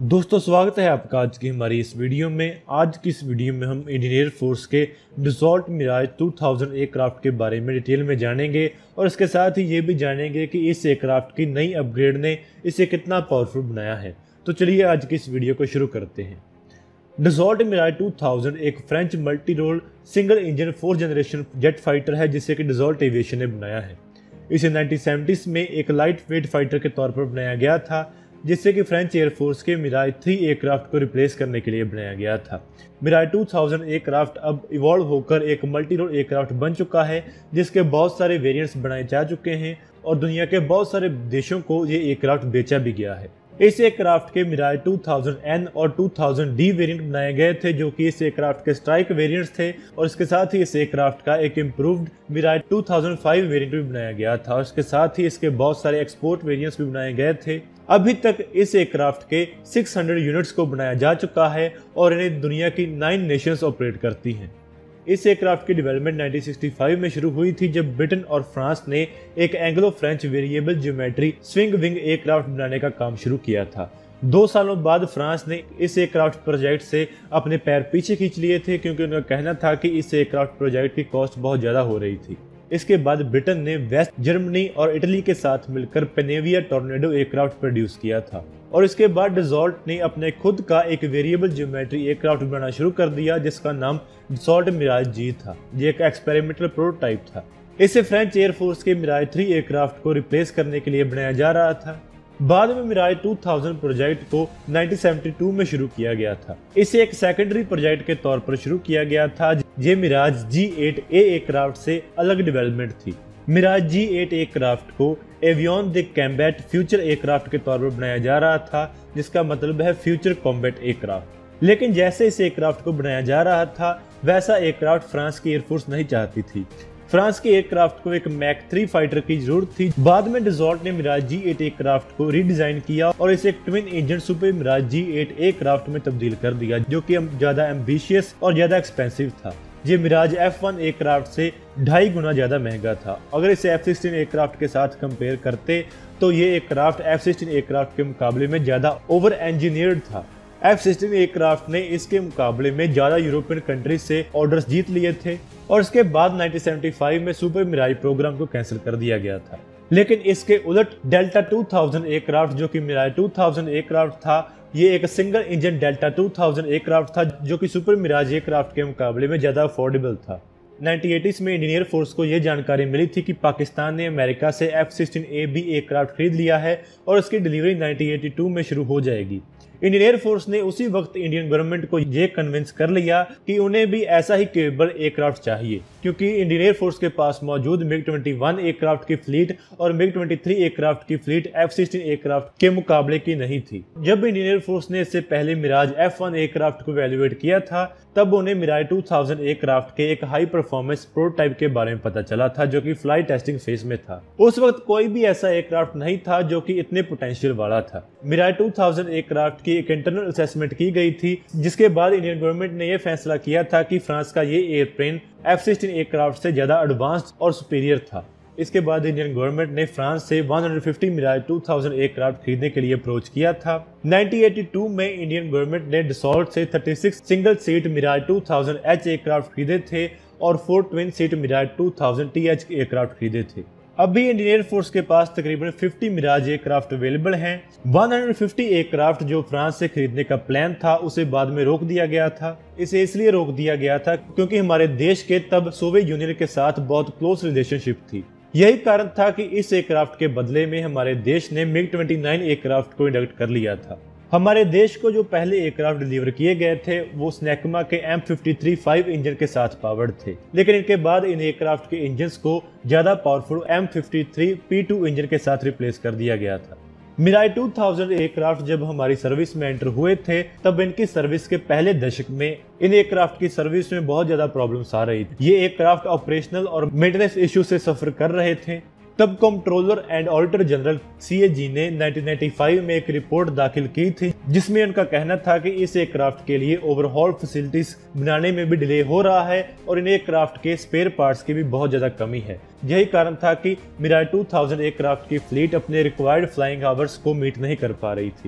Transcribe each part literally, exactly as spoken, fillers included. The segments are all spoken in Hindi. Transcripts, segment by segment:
दोस्तों स्वागत है आपका आज की हमारी इस वीडियो में। आज की इस वीडियो में हम इंडियन एयर फोर्स के डसॉल्ट मिराज दो हज़ार एयरक्राफ्ट के बारे में डिटेल में जानेंगे और इसके साथ ही ये भी जानेंगे कि इस एयरक्राफ्ट की नई अपग्रेड ने इसे कितना पावरफुल बनाया है। तो चलिए आज की इस वीडियो को शुरू करते हैं। डसॉल्ट मिराज दो हज़ार एक French multi role single engine fourth generation jet fighter है जिसे कि डसॉल्ट एविएशन ने बनाया है। इसे नाइनटीन सेवेंटीज़ में एक लाइट वेट फाइटर के तौर पर बनाया गया था जिससे कि फ्रेंच एयरफोर्स के मिराज थ्री एयरक्राफ्ट को रिप्लेस करने के लिए बनाया गया था। मिराज दो हज़ार एयरक्राफ्ट अब इवॉल्व होकर एक मल्टी रोल एयरक्राफ्ट बन चुका है जिसके बहुत सारे वेरिएंट्स बनाए जा चुके हैं और दुनिया के बहुत सारे देशों को ये एयरक्राफ्ट बेचा भी गया है। इस एयरक्राफ्ट के मिराज दो हज़ार एन और दो हज़ार डी वेरिएंट बनाए गए थे जो कि इस एयरक्राफ्ट के स्ट्राइक वेरिएंट्स थे और इसके साथ ही इस एयरक्राफ्ट का एक इम्प्रूव्ड मिराज दो हज़ार पाँच वेरिएंट भी बनाया गया था और इसके साथ ही इसके बहुत सारे एक्सपोर्ट वेरिएंट्स भी बनाए गए थे। अभी तक इस एयरक्राफ्ट के छह सौ यूनिट्स को बनाया जा चुका है और इन्हें दुनिया की नौ नेशंस ऑपरेट करती हैं। इस एयरक्राफ्ट की डेवलपमेंट उन्नीस सौ पैंसठ में शुरू हुई थी जब ब्रिटेन और फ्रांस ने एक Anglo French variable geometry swing wing aircraft बनाने का काम शुरू किया था। दो सालों बाद फ्रांस ने इस एयरक्राफ्ट प्रोजेक्ट से अपने पैर पीछे खींच लिए थे क्योंकि उनका कहना था कि इस एयरक्राफ्ट प्रोजेक्ट की कॉस्ट बहुत ज़्यादा हो रही थी। इसके बाद ब्रिटेन ने वेस्ट जर्मनी और इटली के साथ मिलकर पेनेविया टॉर्नेडो एयरक्राफ्ट प्रोड्यूस किया था और इसके बाद डसॉल्ट ने अपने खुद का एक वेरिएबल ज्योमेट्री एयरक्राफ्ट बनाना शुरू कर दिया जिसका नाम डसॉल्ट मिराज जी था। ये एक एक्सपेरिमेंटल प्रोटोटाइप था। इसे फ्रेंच एयरफोर्स के मिराज थ्री एयरक्राफ्ट को रिप्लेस करने के लिए बनाया जा रहा था। बाद में मिराज दो हज़ार प्रोजेक्ट को उन्नीस सौ बहत्तर में शुरू किया गया था। इसे एक सेकेंडरी प्रोजेक्ट के तौर पर शुरू किया गया था। ये Mirage G eight A aircraft से अलग डेवलपमेंट थी। मिराज जी एट एयरक्राफ्ट को avion de combat future aircraft के तौर पर बनाया जा रहा था जिसका मतलब है फ्यूचर कॉम्बैट एयरक्राफ्ट। लेकिन जैसे इस एयरक्राफ्ट को बनाया जा रहा था वैसा एयरक्राफ्ट फ्रांस की एयरफोर्स नहीं चाहती थी। फ्रांस के एयरक्राफ्ट को एक मैक थ्री फाइटर की जरूरत थी। बाद में डसॉल्ट ने मिराज जी एट एयरक्राफ्ट को रीडिजाइन किया और इसे एक twin engine super Mirage G eight aircraft में तब्दील कर दिया जो कि ज्यादा एम्बिशियस और ज्यादा एक्सपेंसिव था। ये मिराज एफ वन एयरक्राफ्ट से ढाई गुना ज्यादा महंगा था। अगर इसे एफ सिक्सटीन एयरक्राफ्ट के साथ कंपेयर करते तो ये एयरक्राफ्ट एफ सिक्सटीन एयरक्राफ्ट के मुकाबले में ज्यादा ओवर इंजीनियर्ड था। एफ सिक्सटीन एयरक्राफ्ट ने इसके मुकाबले में ज्यादा यूरोपियन कंट्रीज से ऑर्डर्स जीत लिए थे और इसके बाद उन्नीस सौ पचहत्तर में सुपर मिराज प्रोग्राम को कैंसिल कर दिया गया था। लेकिन इसके उलट डेल्टा दो हज़ार एयरक्राफ्ट जो कि मिराज दो हज़ार एयरक्राफ्ट था ये एक सिंगल इंजन डेल्टा दो हज़ार एयरक्राफ्ट था जो कि सुपर मिराज एयरक्राफ्ट के मुकाबले में ज्यादा अफोर्डेबल था। नाइनटीन एटीज़ में इंडियन एयरफोर्स को यह जानकारी मिली थी कि पाकिस्तान ने अमेरिका से F sixteen A B aircraft खरीद लिया है और इसकी डिलीवरी नाइनटीन एटी टू में शुरू हो जाएगी। इंडियन एयरफोर्स ने उसी वक्त इंडियन गवर्नमेंट को यह कन्विंस कर लिया कि उन्हें भी ऐसा ही केपेबल एयरक्राफ्ट चाहिए क्योंकि इंडियन एयरफोर्स के पास मौजूद मिग इक्कीस एयरक्राफ्ट की फ्लीट और मिग तेईस एयरक्राफ्ट की फ्लीट एफ सिक्सटीन एयरक्राफ्ट के मुकाबले की नहीं थी। जब इंडियन एयरफोर्स ने इससे पहले मिराज एफ वन एयरक्राफ्ट को इवैल्यूएट किया था तब उन्हें मिराज दो हज़ार एयरक्राफ्ट के एक हाई परफॉर्मेंस प्रोटोटाइप के बारे में पता चला था जो कि फ्लाइट टेस्टिंग फेज में था। उस वक्त कोई भी ऐसा एयरक्राफ्ट नहीं था जो कि इतने पोटेंशियल वाला था। मिराज दो हज़ार एयरक्राफ्ट की एक इंटरनल असेसमेंट की गई थी जिसके बाद इंडियन गवर्नमेंट ने यह फैसला किया था कि फ्रांस का ये एयरप्लेन एफ सिक्सटीन एयरक्राफ्ट से ज्यादा एडवांस्ड और सुपीरियर था। इसके बाद इंडियन गवर्नमेंट ने फ्रांस से एक सौ पचास मिराज दो हज़ार एयरक्राफ्ट खरीदने के लिए अप्रोच किया था। नाइनटीन एटी टू में इंडियन गवर्नमेंट ने डसॉल्ट से छत्तीस सिंगल सीट मिराज दो हज़ार एच एयरक्राफ्ट खरीदे थे और फोर ट्विन सीट मिराज दो हज़ार टी एच एयरक्राफ्ट खरीदे थे। अभी इंडियन एयरफोर्स के पास तकरीबन पचास मिराज एयरक्राफ्ट अवेलेबल हैं। एक सौ पचास एयरक्राफ्ट जो फ्रांस से खरीदने का प्लान था उसे बाद में रोक दिया गया था। इसे इसलिए रोक दिया गया था क्योंकि हमारे देश के तब सोवियत यूनियन के साथ बहुत क्लोज रिलेशनशिप थी। यही कारण था कि इस एयरक्राफ्ट के बदले में हमारे देश ने मिग उनतीस एयरक्राफ्ट को इंडक्ट कर लिया था। हमारे देश को जो पहले एयरक्राफ्ट डिलीवर किए गए थे वो स्नैकमा के M fifty three five engine के साथ पावर्ड थे लेकिन इनके बाद इन एयरक्राफ्ट के इंजन्स को ज्यादा powerful M fifty three P two engine के साथ रिप्लेस कर दिया गया था। मिराज दो हज़ार एयरक्राफ्ट जब हमारी सर्विस में एंटर हुए थे तब इनकी सर्विस के पहले दशक में इन एयरक्राफ्ट की सर्विस में बहुत ज्यादा प्रॉब्लम्स आ रही थी। ये एयरक्राफ्ट ऑपरेशनल और मेंटेनेंस इश्यू से सफर कर रहे थे। तब controller and auditor general C A G ने नाइनटीन नाइंटी फाइव में एक रिपोर्ट दाखिल की थी जिसमें उनका कहना था कि इस एयरक्राफ्ट के लिए ओवरहॉल फैसिलिटीज बनाने में भी डिले हो रहा है और इन एयरक्राफ्ट के स्पेयर पार्ट्स की भी बहुत ज्यादा कमी है। यही कारण था कि मिराज दो हज़ार एयरक्राफ्ट की फ्लीट अपने रिक्वायर्ड फ्लाइंग आवर्स को मीट नहीं कर पा रही थी।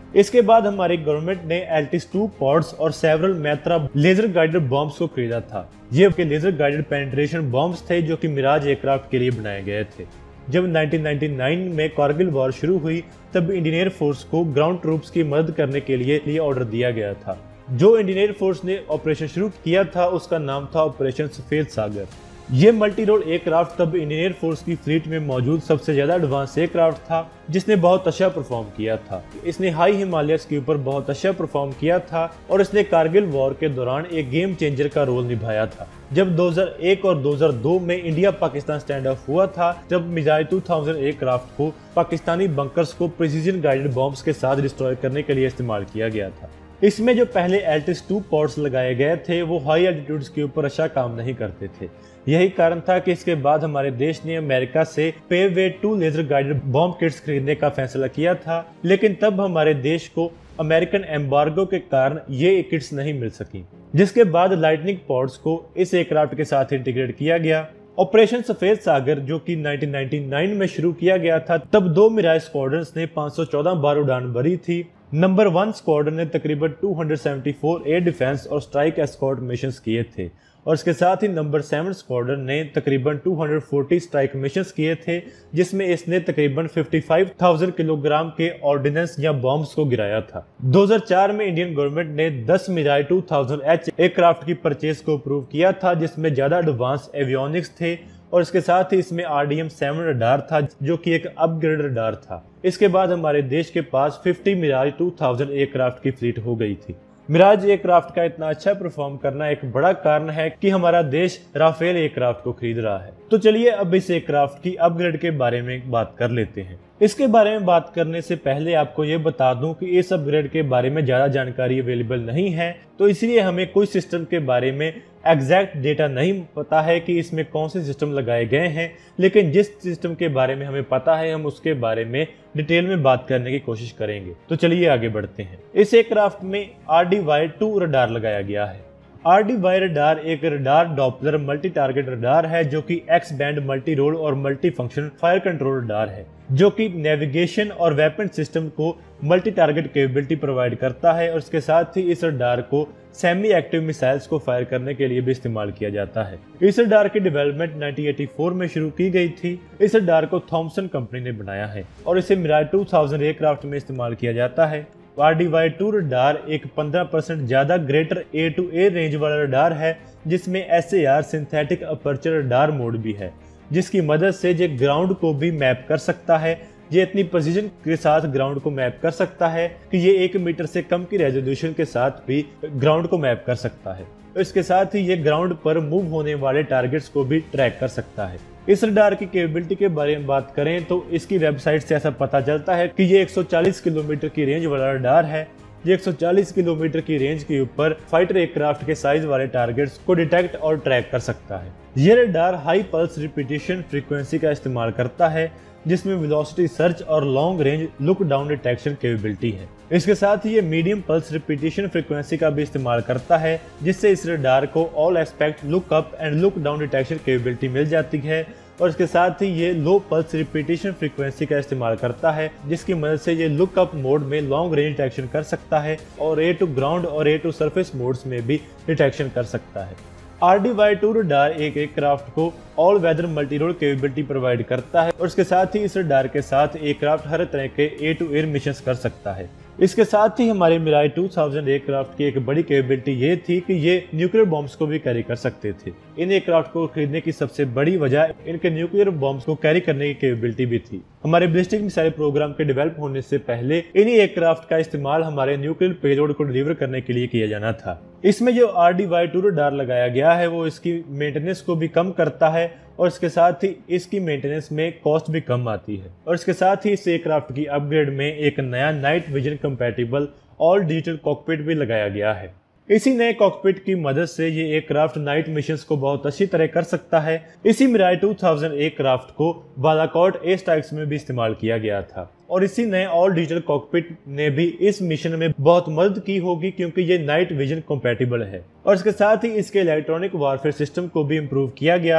इसके बाद हमारी गवर्नमेंट ने एल्टिस टू पॉड्स और several Matra laser guided bombs को खरीदा था। ये लेजर गाइडेड पेनिट्रेशन बॉम्ब्स थे जो कि मिराज एयरक्राफ्ट के लिए बनाए गए थे। जब नाइनटीन नाइंटी नाइन में कारगिल वॉर शुरू हुई तब इंडियन एयर फोर्स को ग्राउंड ट्रूप्स की मदद करने के लिए लिए ऑर्डर दिया गया था। जो इंडियन एयर फोर्स ने ऑपरेशन शुरू किया था उसका नाम था ऑपरेशन सफेद सागर। ये मल्टी रोल एयरक्राफ्ट तब इंडियन एयर फोर्स की फ्लीट में मौजूद सबसे ज्यादा एडवांस एयरक्राफ्ट था जिसने बहुत अच्छा परफॉर्म किया था। इसने हाई हिमालयस के ऊपर बहुत अच्छा परफॉर्म किया था और इसने कारगिल वॉर के दौरान एक गेम चेंजर का रोल निभाया था। जब दो हज़ार एक और दो हज़ार दो में इंडिया पाकिस्तान स्टैंड ऑफ हुआ था जब मिराज टू थाउज़ेंड एयरक्राफ्ट को पाकिस्तानी बंकर्स को प्रिसीजन गाइडेड बॉम्ब्स के साथ डिस्ट्रॉय करने के लिए इस्तेमाल किया गया था। इसमें जो पहले एल्टिस टू पॉड्स लगाए गए थे वो हाई एल्टीट्यूड्स के ऊपर अच्छा काम नहीं करते थे। यही कारण था कि इसके बाद हमारे देश ने अमेरिका से Paveway two laser guided bomb kits खरीदने का फैसला किया था, लेकिन तब हमारे देश को अमेरिकन एम्बार्गो के कारण ये किट्स नहीं मिल सकी, जिसके बाद लाइटनिंग पॉड्स को इस एयरक्राफ्ट के साथ इंटीग्रेट किया गया। ऑपरेशन सफेद सागर जो कि नाइनटीन नाइंटी नाइन में शुरू किया गया था, तब दो मिराज स्क्वाड्रंस ने पाँच सौ चौदह बार उड़ान भरी थी। नंबर वन स्क्वाड्रन ने तकरीबन दो सौ चौहत्तर एयर डिफेंस और स्ट्राइक एस्कॉर्ट मिशंस किए थे और इसके साथ ही नंबर सेवन स्क्वाड्रन ने तकरीबन दो सौ चालीस स्ट्राइक मिशंस किए थे जिसमें इसने तकरीबन पचपन हज़ार किलोग्राम के ऑर्डिनेंस या बॉम्ब्स को गिराया था। दो हज़ार चार में इंडियन गवर्नमेंट ने दस Mirage two thousand H aircraft की परचेज को अप्रूव किया था जिसमें ज्यादा एडवांस एवियोनिक्स थे और इसके साथ ही इसमें R D M seven radar था जो कि एक अपग्रेड रडार था। इसके बाद हमारे देश के पास पचास मिराज टू थाउज़ेंड एयरक्राफ्ट की फ्लीट हो गई थी। मिराज एयरक्राफ्ट का इतना अच्छा परफॉर्म करना एक बड़ा कारण है कि हमारा देश राफेल एयरक्राफ्ट को खरीद रहा है। तो चलिए अब इस एयरक्राफ्ट की अपग्रेड के बारे में बात कर लेते हैं। इसके बारे में बात करने से पहले आपको ये बता दूं कि इस अपग्रेड के बारे में ज्यादा जानकारी अवेलेबल नहीं है, तो इसलिए हमें कोई सिस्टम के बारे में एग्जैक्ट डेटा नहीं पता है कि इसमें कौन से सिस्टम लगाए गए हैं, लेकिन जिस सिस्टम के बारे में हमें पता है हम उसके बारे में डिटेल में बात करने की कोशिश करेंगे। तो चलिए आगे बढ़ते हैं। इस एयरक्राफ्ट में R D Y two radar लगाया गया है। आर डी वाई रडार एक radar doppler multi target radar है जो कि एक्स बैंड मल्टी रोल और multi function fire control radar है जो कि नेविगेशन और वेपन सिस्टम को मल्टी टारगेट कैपेबिलिटी प्रोवाइड करता है और इसके साथ ही इस रडार को सेमी एक्टिव मिसाइल्स को फायर करने के लिए भी इस्तेमाल किया जाता है। इस रडार की डेवलपमेंट उन्नीस सौ चौरासी में शुरू की गई थी। इस रडार को थॉमसन कंपनी ने बनाया है और इसे मिराज टू थाउज़ेंड एयरक्राफ्ट में इस्तेमाल किया जाता है। R D Y two radar एक पंद्रह परसेंट ज्यादा greater air to air range वाला रडार है जिसमें S A R synthetic aperture radar mode भी है जिसकी मदद से ये ग्राउंड को भी मैप कर सकता है। ये इतनी प्रिसीजन के साथ ग्राउंड को मैप कर सकता है कि ये एक मीटर से कम की रेजोल्यूशन के साथ भी ग्राउंड को मैप कर सकता है। इसके साथ ही ये ग्राउंड पर मूव होने वाले टारगेट्स को भी ट्रैक कर सकता है। इस रडार की कैपेबिलिटी के बारे में बात करें तो इसकी वेबसाइट से ऐसा पता चलता है कि ये एक सौ चालीस किलोमीटर की रेंज वाला रडार है। ये एक सौ चालीस किलोमीटर की रेंज के ऊपर फाइटर एयरक्राफ्ट के साइज वाले टारगेट्स को डिटेक्ट और ट्रैक कर सकता है। ये radar high pulse repetition frequency का इस्तेमाल करता है जिसमें वेलोसिटी सर्च और long range look down detection capability है। इसके साथ ही ये मीडियम पल्स रिपीटेशन फ्रीक्वेंसी का भी इस्तेमाल करता है जिससे इस रडार को all aspect look up and look down detection capability मिल जाती है और इसके साथ ही ये लो पल्स रिपीटेशन फ्रीक्वेंसी का इस्तेमाल करता है जिसकी मदद से ये लुक अप मोड में लॉन्ग रेंज डिटेक्शन कर सकता है और एयर टू ग्राउंड और एयर टू सरफेस मोड्स में भी डिटेक्शन कर सकता है। R D Y two radar एक एयरक्राफ्ट को all weather multi role capability provide करता है और इसके साथ ही इस रडार के साथ एयरक्राफ्ट हर तरह के एयर टू एयर मिशंस कर सकता है। इसके साथ ही हमारे मिराज टू थाउज़ेंड एयरक्राफ्ट की एक बड़ी कैपेबिलिटी ये थी कि ये न्यूक्लियर बॉम्ब्स को भी कैरी कर सकते थे। इन एयरक्राफ्ट को खरीदने की सबसे बड़ी वजह इनके न्यूक्लियर बॉम्ब्स को कैरी करने की कैपेबिलिटी भी थी। हमारे बैलिस्टिक मिसाइल प्रोग्राम के डेवलप होने से पहले इन्हीं एयरक्राफ्ट का इस्तेमाल हमारे न्यूक्लियर पेलोड को डिलीवर करने के लिए किया जाना था। इसमें जो R D Y two radar लगाया गया है वो इसकी मेंटेनेंस को भी कम करता है और इसके साथ ही इसकी मेंटेनेंस में कॉस्ट भी कम आती है और इसके साथ ही इस एयरक्राफ्ट की अपग्रेड में एक नया night vision compatible all digital cockpit भी लगाया गया है। इसी नए कॉकपिट की मदद से ये एयरक्राफ्ट नाइट मिशंस को बहुत अच्छी तरह कर सकता है। इसी मिराज टू थाउज़ेंड एयरक्राफ्ट को बालाकोट एयर स्ट्राइक्स में भी इस्तेमाल किया गया था और इसी नए ऑल डिजिटल कॉकपिट ने भी इस मिशन में बहुत मदद की होगी क्योंकि ये नाइट विजन कंपैटिबल है और इसके साथ ही इसके इलेक्ट्रॉनिक वारफेयर सिस्टम को भी इम्प्रूव किया गया है।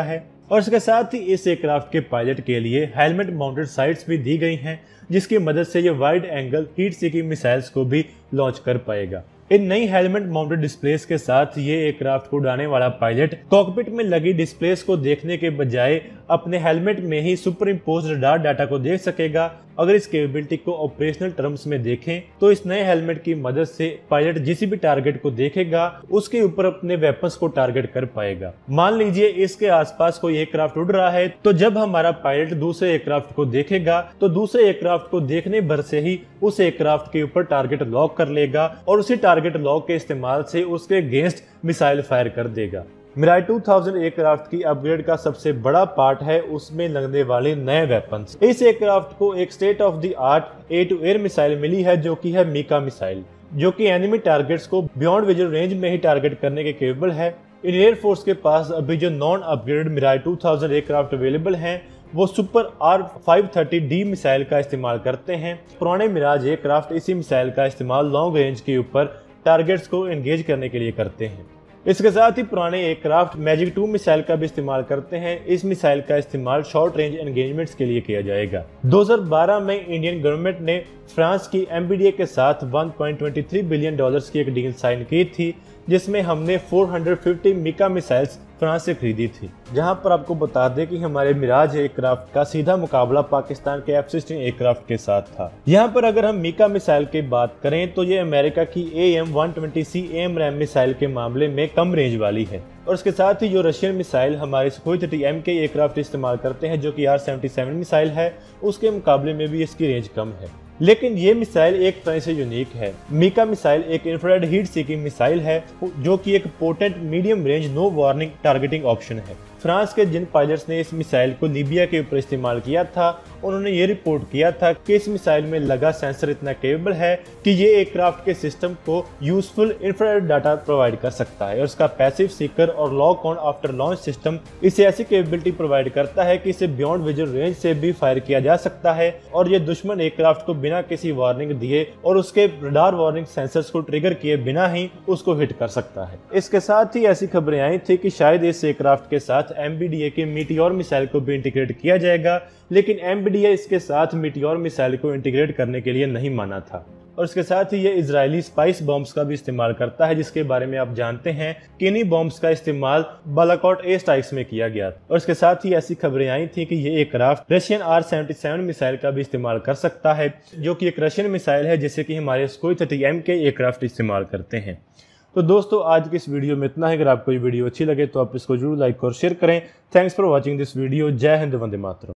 और इसके साथ ही इस एयरक्राफ्ट के पायलट के लिए हेलमेट माउंटेड साइट्स भी दी गई हैं, जिसकी मदद से ये wide angle heat seeking missiles को भी लॉन्च कर पाएगा। इन नई हेलमेट माउंटेड डिस्प्लेस के साथ ये एयरक्राफ्ट को उड़ाने वाला पायलट कॉकपिट में लगी डिस्प्लेस को देखने के बजाय अपने हेलमेट में ही सुपर इम्पोज्ड रडार डाटा को देख सकेगा। अगर इस कैपेबिलिटी को ऑपरेशनल टर्म्स में देखें तो इस नए हेलमेट की मदद से पायलट जिस भी टारगेट को देखेगा उसके ऊपर अपने वेपन्स को टारगेट कर पाएगा। मान लीजिए इसके आसपास कोई एयरक्राफ्ट उड़ रहा है, तो जब हमारा पायलट दूसरे एयरक्राफ्ट को देखेगा तो दूसरे एयरक्राफ्ट को देखने भर से ही उस एयरक्राफ्ट के ऊपर टारगेट लॉक कर लेगा और उसी टारगेट लॉक के इस्तेमाल से उसके अगेंस्ट मिसाइल फायर कर देगा। मिराज दो हज़ार एयरक्राफ्ट की अपग्रेड का सबसे बड़ा पार्ट है उसमें लगने वाले नए वेपन्स। इस एयरक्राफ्ट को एक state of the art air to air missile मिली है जो कि है मीका मिसाइल, जो कि एनिमी टारगेट्स को बियॉन्ड विजुअल रेंज में ही टारगेट करने के केपेबल है। इन एयरफोर्स के पास अभी जो नॉन अपग्रेडेड मिराज दो हज़ार एयरक्राफ्ट अवेलेबल हैं वो super R five thirty D missile का इस्तेमाल करते हैं। पुराने मिराज एयरक्राफ्ट इसी मिसाइल का इस्तेमाल लॉन्ग रेंज के ऊपर टारगेट्स को एंगेज करने के लिए करते हैं। इसके साथ ही पुराने एयरक्राफ्ट मैजिक टू मिसाइल का भी इस्तेमाल करते हैं। इस मिसाइल का इस्तेमाल शॉर्ट रेंज एंगेजमेंट्स के लिए किया जाएगा। दो हज़ार बारह में इंडियन गवर्नमेंट ने फ्रांस की एम बी डी ए के साथ एक पॉइंट दो तीन बिलियन डॉलर्स की एक डील साइन की थी, जिसमें हमने चार सौ पचास मीका मिसाइल्स फ्रांस से खरीदी थी। जहां पर आपको बता दें कि हमारे मिराज एयरक्राफ्ट का सीधा मुकाबला पाकिस्तान के एफ सिक्सटीन एयरक्राफ्ट के साथ था। यहां पर अगर हम मीका मिसाइल की बात करें तो ये अमेरिका की A M one twenty C AMRAAM missile के मामले में कम रेंज वाली है, और इसके साथ ही जो रशियन मिसाइल हमारे Sukhoi thirty M K aircraft इस्तेमाल करते हैं जो कि आर सेवेंटी सेवन मिसाइल है, उसके मुकाबले में भी इसकी रेंज कम है। लेकिन ये मिसाइल एक तरह से यूनिक है। मीका मिसाइल एक इंफ्रारेड हीट सीकिंग मिसाइल है जो कि एक potent medium range no warning targeting option है। फ्रांस के जिन पायलट्स ने इस मिसाइल को लीबिया के ऊपर इस्तेमाल किया था, उन्होंने ये रिपोर्ट किया था कि इस मिसाइल में लगा सेंसर इतना केपेबल है कि ये एयरक्राफ्ट के सिस्टम को यूजफुल इंफ्रारेड डाटा प्रोवाइड कर सकता है, और इसका पैसिव सीकर और lock on after launch system इसे ऐसी कैपेबिलिटी प्रोवाइड करता है कि इसे बियॉन्ड विजुअल रेंज से भी फायर किया जा सकता है, और ये दुश्मन एयरक्राफ्ट को बिना किसी वार्निंग दिए और उसके रडार वार्निंग सेंसर्स को ट्रिगर किए बिना ही उसको हिट कर सकता है। इसके साथ ही ऐसी खबरें आई थी कि शायद इस एयरक्राफ्ट के साथ एम बी डी ए के मीटियोर मिसाइल को भी इंटीग्रेट किया जाएगा, लेकिन एम बी डी ए इसके साथ मीटियोर मिसाइल को इंटीग्रेट करने के लिए नहीं माना था। और इसके साथ ही ये इजरायली स्पाइस बॉम्ब्स का भी इस्तेमाल करता है, जिसके बारे में आप जानते हैं कि इन्हीं बॉम्ब्स का इस्तेमाल बालाकोट एयर स्ट्राइक्स में किया गया। और इसके साथ ही ऐसी खबरें आई थी कि ये aircraft Russian R seventy seven missile का भी इस्तेमाल कर सकता है, जो कि एक रशियन मिसाइल है जिसे कि हमारे Sukhoi thirty M K aircraft इस्तेमाल करते हैं। तो दोस्तों आज की इस वीडियो में इतना है। अगर आपको ये वीडियो अच्छी लगे तो आप इसको जरूर लाइक और शेयर करें। Thanks for watching this video. जय हिंद, वंदे मातरम।